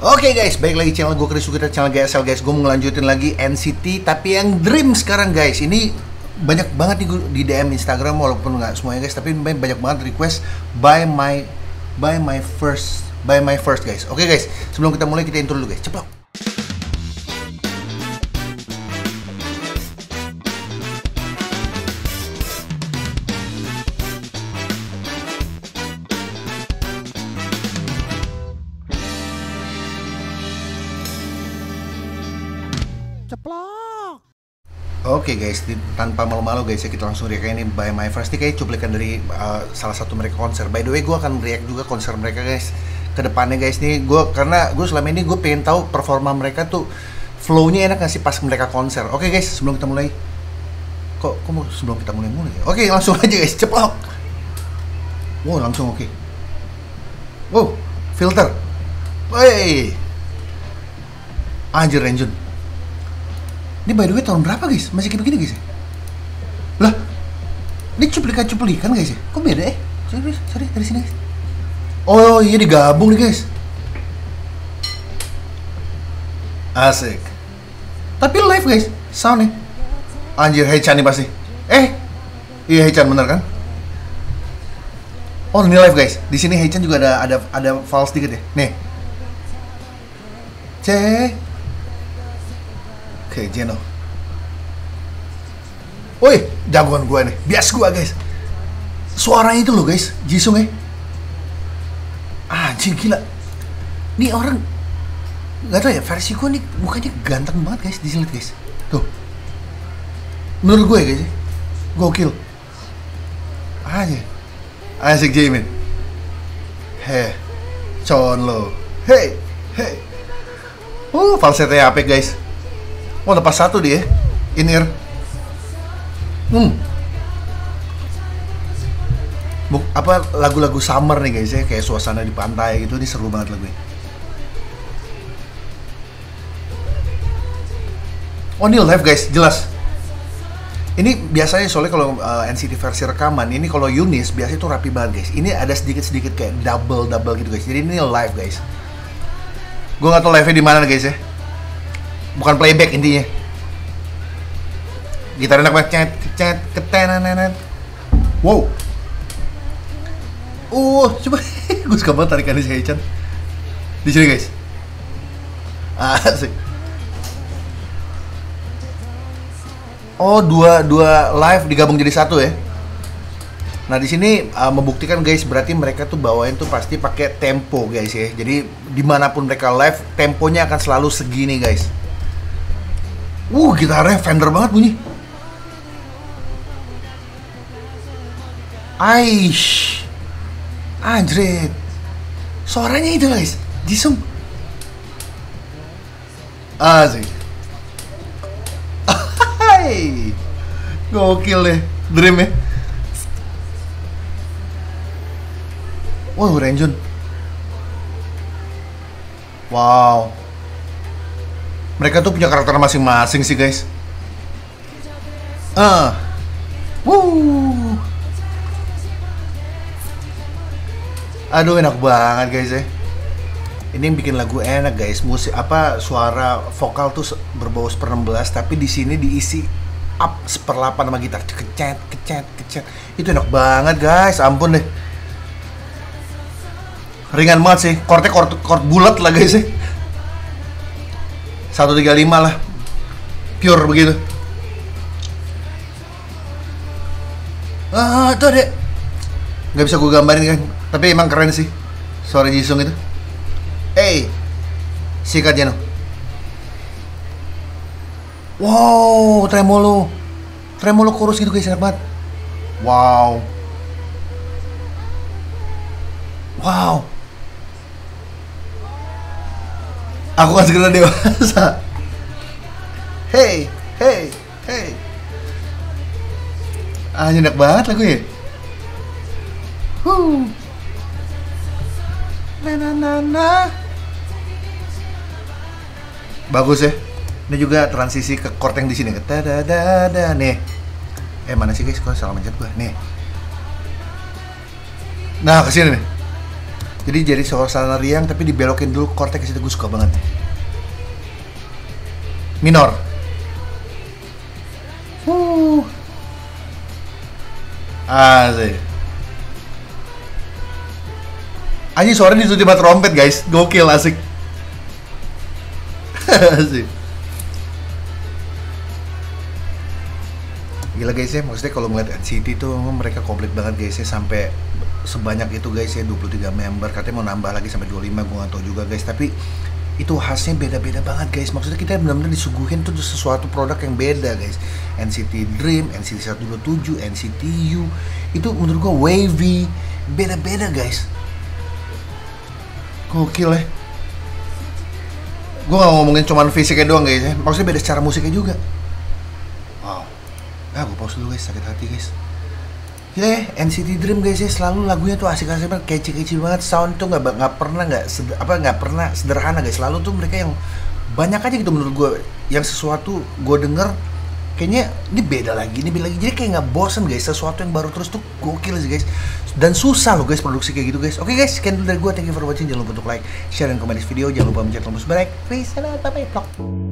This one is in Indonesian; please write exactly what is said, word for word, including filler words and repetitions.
Oke okay guys, balik lagi channel gue Chris Sukita, channel G S L guys. Gue mau ngelanjutin lagi N C T tapi yang Dream sekarang guys. Ini banyak banget nih gue di D M Instagram, walaupun nggak semuanya guys, tapi banyak banget request buy my buy my first buy my first guys. Oke okay guys, sebelum kita mulai kita intro dulu guys. Ceplok. Oke okay guys, di, tanpa malu-malu guys ya, kita langsung react ini Buy My First. Ini kayak cuplikan dari uh, salah satu mereka konser. By the way, gue akan react juga konser mereka guys ke depannya guys. Nih gue, karena gue selama ini gue pengen tahu performa mereka tuh flow-nya enak gak sih pas mereka konser. Oke okay guys, sebelum kita mulai, kok, kok mau sebelum kita mulai mulai ya? Oke okay, langsung aja guys, ceplok. Wow langsung oke okay. Wow, filter. Wey, anjir Renjun. Ini by the way tahun berapa guys? Masih kayak begini guys ya? Lah, ini cuplikan-cuplikan guys ya? Kok beda eh? Sorry, sorry, dari sini guys. Oh iya digabung nih guys. Asik. Tapi live guys, sound nih. Anjir, Haechan nih pasti. Eh, iya Haechan bener kan? Oh ini live guys. Di sini Haechan juga ada ada ada false dikit ya. Nih. Cek. Oke, Jeno. Woi, jagoan gue nih. Bias gue guys. Suaranya itu loh guys, Jisung ya. Anjing gila. Nih orang nggak tahu ya, versi gue nih mukanya ganteng banget guys. Di sini guys. Tuh. Menurut gue ya guys. Gokil. Aja. Asik Jamin. Heh. Conlo. Hey, hey. Oh, falsetnya apa guys? Oh, lepas satu dia, in ear. Hmm. Buk, apa lagu-lagu summer nih guys ya, kayak suasana di pantai gitu, ini seru banget lagunya. Oh ini live guys, jelas. Ini biasanya soalnya kalau uh, N C T versi rekaman, ini kalau Yunis biasanya itu rapi banget guys. Ini ada sedikit-sedikit kayak double-double gitu guys. Jadi ini live guys. Gue nggak tahu live-nya di mana guys ya. Bukan playback intinya. Gitar enak banget, cet cet ketenanan. Wow. Uh, coba gue suka banget tarikannya si Haechan. Di sini guys. Asik. Oh, dua dua live digabung jadi satu ya. Nah, di sini uh, membuktikan guys, berarti mereka tuh bawain tuh pasti pakai tempo guys ya. Jadi dimanapun mereka live, temponya akan selalu segini guys. Uh, gitarnya Fender banget bunyi. Aish. Anjrit. Suaranya itu guys, Jisung. Asik. Hai. Gokil deh, Dream ya. Wow, Renjun. Wow. Mereka tuh punya karakter masing-masing sih guys. Ah, uh. Wuh. Aduh enak banget guys ya. Ini yang bikin lagu enak guys. Musik apa suara vokal tuh berbau seper enam belas, tapi di sini diisi up seperlapan sama gitar. Kecet, kecet, kecet. Itu enak banget guys. Ampun deh. Ringan banget sih. Chordnya chord, chord bulat lah guys ya. seratus tiga puluh lima lah, pure begitu. Ah, tuh deh, nggak bisa gue gambarin kan, tapi emang keren sih suara Jisung itu. Hey, sikat Jeno. Wow, tremolo, tremolo chorus gitu guys, enak banget. Wow, wow. Aku kan segera dewasa. Hey, hey, hey. Ah, enak banget lagu ya. Huh. Na na na na. Bagus ya. Ini juga transisi ke chord yang di sini. Da da da da nih. Eh mana sih guys? Gua salah mencet gua. Nih. Nah, ke sini nih. Jadi jadi suasana riang tapi dibelokin dulu chordnya ke situ, gue suka banget. Minor. Wuh. Asik. Anjing suara ditutup tiba trompet guys, gokil asik. Asik. Gila guys ya, maksudnya kalau ngeliat N C T tuh mereka komplit banget guys ya, sampai sebanyak itu guys ya, dua puluh tiga member, katanya mau nambah lagi sampai dua puluh lima, gue gak tau juga guys, tapi itu khasnya beda-beda banget guys. Maksudnya kita benar-benar disuguhin tuh sesuatu produk yang beda guys. N C T Dream, N C T seratus dua puluh tujuh, N C T U, itu menurut gue wavy, beda-beda guys. Gokil ya. Gue gak ngomongin cuman fisiknya doang guys ya, maksudnya beda secara musiknya juga. Wow. Ah, gue pause dulu guys, sakit hati guys. Gila ya, N C T Dream guys ya, selalu lagunya tuh asik-asik banget, kece-kece banget, sound tuh nggak nggak pernah nggak apa nggak pernah sederhana guys, selalu tuh mereka yang banyak aja gitu menurut gue, yang sesuatu gue denger kayaknya ini beda lagi, ini beda lagi, jadi kayak nggak bosen guys, sesuatu yang baru terus tuh gokil sih guys, dan susah loh guys produksi kayak gitu guys. Oke guys, sekian dulu dari gue, thank you for watching, jangan lupa untuk like, share, dan komen di video, jangan lupa mencet tombol subscribe, peace, bye bye, vlog.